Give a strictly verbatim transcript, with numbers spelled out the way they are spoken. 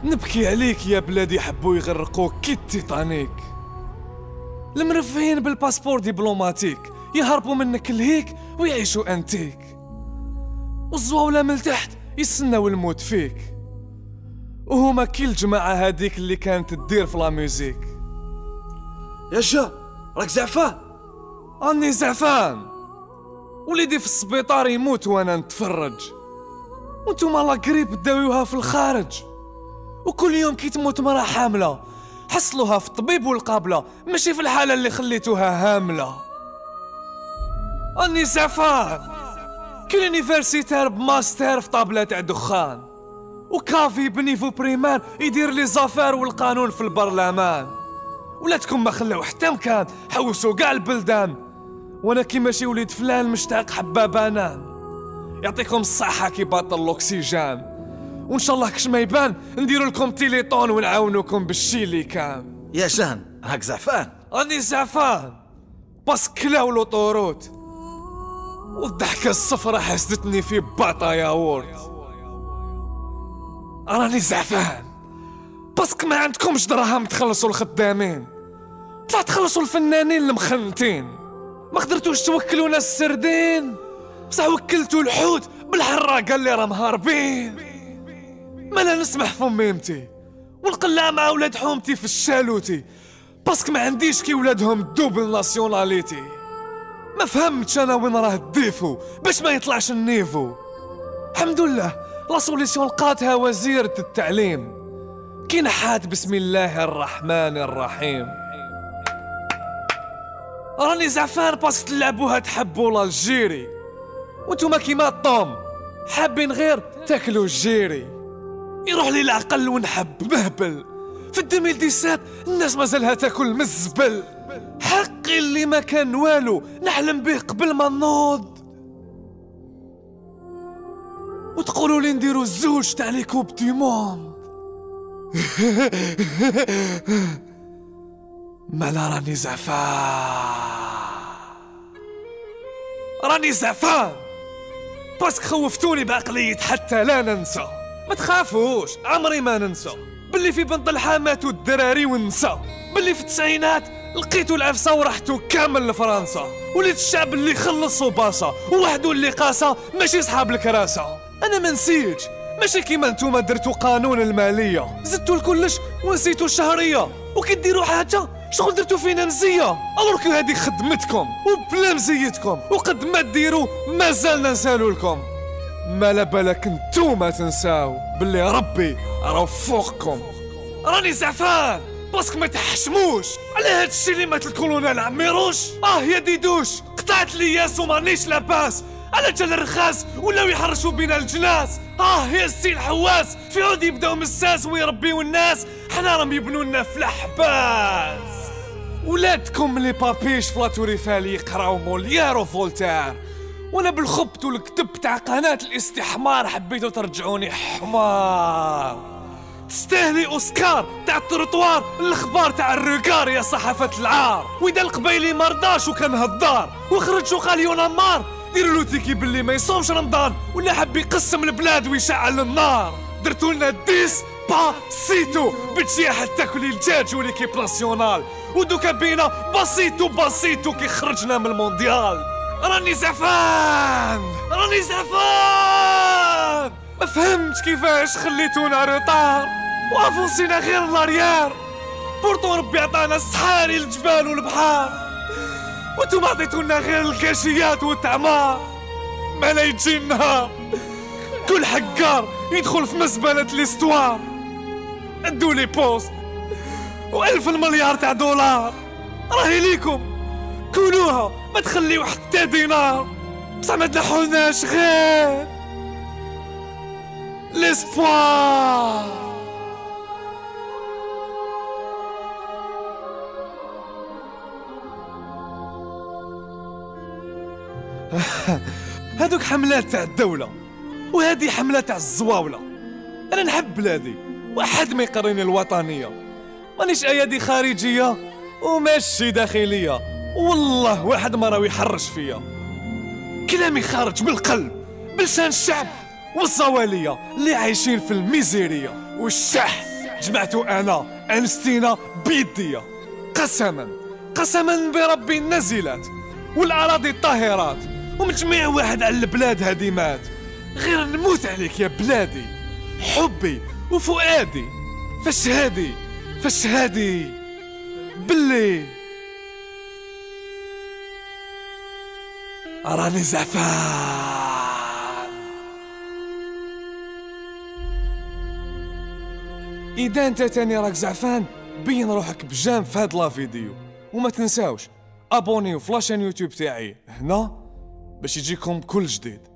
نبكي عليك يا بلادي، حبوا يغرقوك كي التيتانيك. المرفهين بالباسبور دبلوماتيك يهربوا منك لهيك ويعيشوا انتيك، والزواولة من تحت يستناو الموت فيك، وهما كي الجماعة هاديك اللي كانت تدير في لا ميوزيك. يا شا راك زعفان؟ راني زعفان، وليدي في السبيطار يموت وانا نتفرج، وانتوما لا قريب داويوها في الخارج، وكل يوم كي تموت مرا حاملة حصلوها في الطبيب والقابلة، ماشي في الحالة اللي خليتوها هاملة. راني زعفان، كل انيفرسيتار بماستر في طابلة تاع دخان، وكافي بنيفو بريمان يدير لي زافار والقانون في البرلمان، ولاتكم ما خلاو حتى مكان، حوسوا كاع البلدان، وانا كي ماشي وليد فلان مشتاق حبة بنان. يعطيكم الصحة كي باطل الاكسجين، وان شاء الله كش ما يبان نديروا لكم تيليطون ونعاونوكم بالشي اللي كان. يا شان راك زعفان؟ راني زعفان بس كلاو لوطوروت، والضحكة الصفرة حسدتني في باطا ياورت. راني زعفان باسك ما عندكمش دراهم تخلصوا الخدامين، طلع تخلصوا الفنانين المخنتين، ما قدرتوش توكلونا السردين، بصح وكلتوا الحوت بالحراقة اللي راهم هاربين. ما لا نسمح فميمتي ونقلع مع ولاد حومتي في الشالوتي، باسك ما عنديش كي ولادهم الدوبل ناسيوناليتي. ما فهمتش انا وين راه الديفو باش ما يطلعش النيفو. الحمد لله لا سوليسيون لقاتها وزيرة التعليم، كي نحات بسم الله الرحمن الرحيم. راني زعفان باسك تلعبوها تحبوا الجيري، وانتوما كيما الطوم حابين غير تاكلوا الجيري. يروح لي العقل ونحب مهبل، في ألفين وسبعطاش الناس مازالها تاكل من الزبل، حقي اللي ما كان والو نحلم به قبل ما نوض، وتقولوا لي نديروا الزوج تاع لي كوب دي موند. مالا راني زعفان، راني زعفان باسك خوفتوني بعقلية حتى لا ننسى. ما تخافوش عمري ما ننسى باللي في بنت الحامات والدراري ونسى، باللي في التسعينات لقيتو العفسة ورحتو كامل لفرنسا، وليت الشعب اللي خلص وباصة، ووحدو اللي قاسة ماشي صحاب الكراسة. انا ما نسيتش، ماشي كيما نتوما درتو قانون المالية زدتو لكلش ونسيتو الشهرية، وكي ديرو حاجة شغل درتو فينا مزية، الوركو هادي خدمتكم وبلا مزيتكم، وقد ما ديرو مازالنا نسالو لكم. ما لا بالك نتوما تنساو باللي ربي راه فوقكم. راني زعفان باسك ما تحشموش على هاد الشي اللي مات الكولونيل عميروش. اه يا ديدوش قطعت لي ياس ومانيش لاباس، على جال الرخاص ولاو يحرشوا بينا الجناس. اه يا السي الحواس في عود يبداو مساس ويربيو الناس، حنا راهم يبنوا لنا في الاحباس. ولادكم لي بابيش فلاتوري فالي يقراو موليير وفولتير، وانا بالخبط والكتب تاع قناة الاستحمار حبيتو ترجعوني حمار. تستاهلي اوسكار تاع التروطوار، الاخبار تاع الركار يا صحافة العار، واذا القبايلي مرضاش وكان هدار وخرج وقال يونا مار، ديروا له تيكي باللي ما يصومش رمضان ولا حب يقسم البلاد ويشعل النار. درتوا لنا ديس با سيتو بتجيح تاكلي الدجاج وليكيب ناسيونال، ودوكا بينا بسيتو بسيتو كي خرجنا من المونديال. راني زعفان، راني زعفان ما فهمتش كيفاش خليتونا روطار وافونسينا غير لاريار، بورتو ربي عطانا الصحاري الجبال والبحار، وانتم عطيتونا غير الكاشيات والتعمار. ما لا يجي النهار كل حقار يدخل في مزبلة الاستوار، ادوا لي بوست والف المليار تاع دولار، راهي ليكم كلوها ما تخليو حتى دينار، بصح ما تنحولناش غير ليسبوار. هادوك حملات تاع الدولة، وهذه حملة تاع الزواولة. انا نحب بلادي، واحد ما يقريني الوطنية، مانيش ايادي خارجية وماشي داخلية، والله واحد ما راوي يحرش فيا، كلامي خارج بالقلب بلسان الشعب والزوالية اللي عايشين في الميزيرية والشح. جمعتو انا انستينا بيديا، قسما قسما بربي النازلات والاراضي الطاهرات ومن جميع واحد على البلاد هادي مات، غير نموت عليك يا بلادي، حبي وفؤادي، فاش هادي فاش هادي باللي راني زعفان. اذا انت تاني راك زعفان بين روحك بجام في هاد لا فيديو، وما تنساوش ابونيو في لاشين يوتيوب تاعي هنا باش يجيكم كل جديد.